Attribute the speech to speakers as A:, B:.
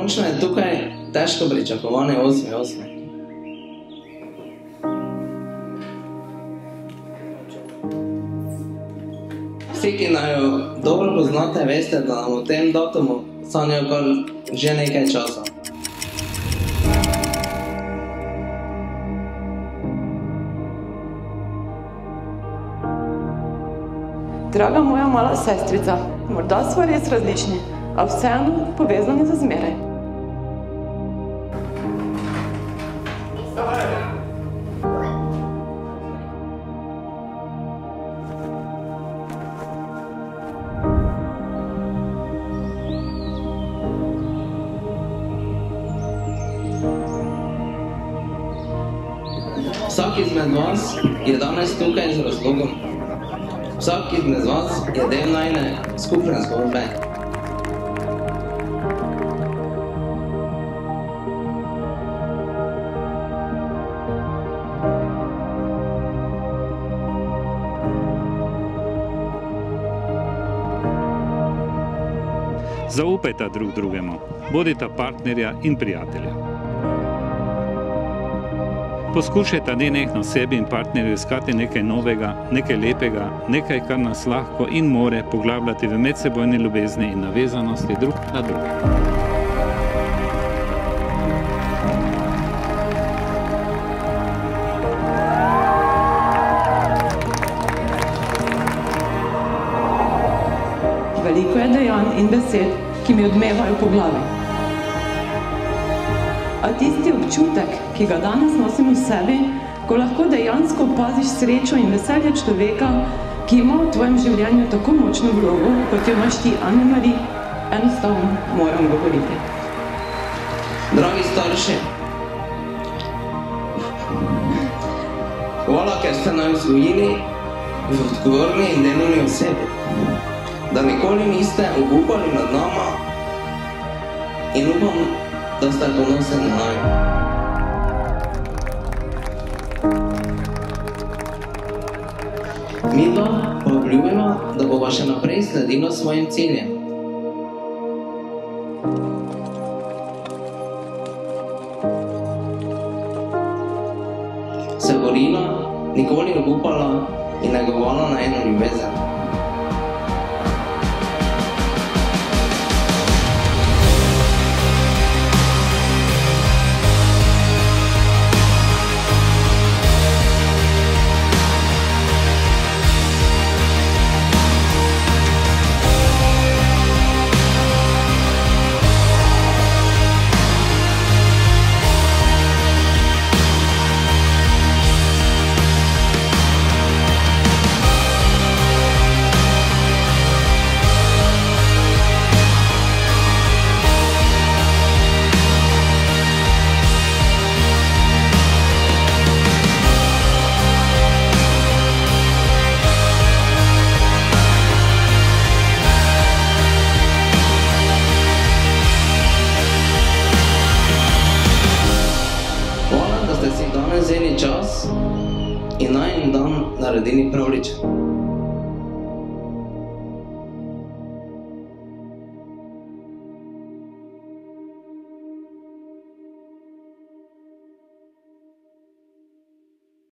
A: končno je tukaj težko pričakovane 8.8. Vsi, ki naju dobro poznate, veste, da nam o tem datumu sanjajo kar že nekaj časa.
B: Draga moja mala sestrica, morda smo res različni, a vseeno povezani za zmeraj.
A: Vsak izmed vas je danes tukaj z razlogom. Vsak izmed vas je del najne skupne zgodbe.
C: Zaupajta drug drugemu, bodita partnerja in prijatelja. Poskušajta nenehno sebi in partnerju iskati nekaj novega, nekaj lepega, nekaj, kar nas lahko in more poglabljati v medsebojni ljubezni in navezanosti drug na drugega.
B: Veliko je dejanj in besed, ki mi odmevajo po glavi. A tisti občutek, ki ga danes nosim v sebi, ko lahko dejansko opaziš srečo in veselje človeka, ki ima v tvojem življenju tako močno vlogo, kot jo imaš ti, Anne-Marie, enostavno moram govoriti.
A: Dragi starši, hvala, ker ste naju vzgojili v odgovorni in delovni osebi, da nikoli niste obupali nad nama in upam, da ste ponosni na naju. Midva pa obljubimo, da bova še naprej sledila svojim ciljem. Se borila, nikoli obupala in negovala na eno ljubezen. Vzeli čas in najin dan naredili pravličen.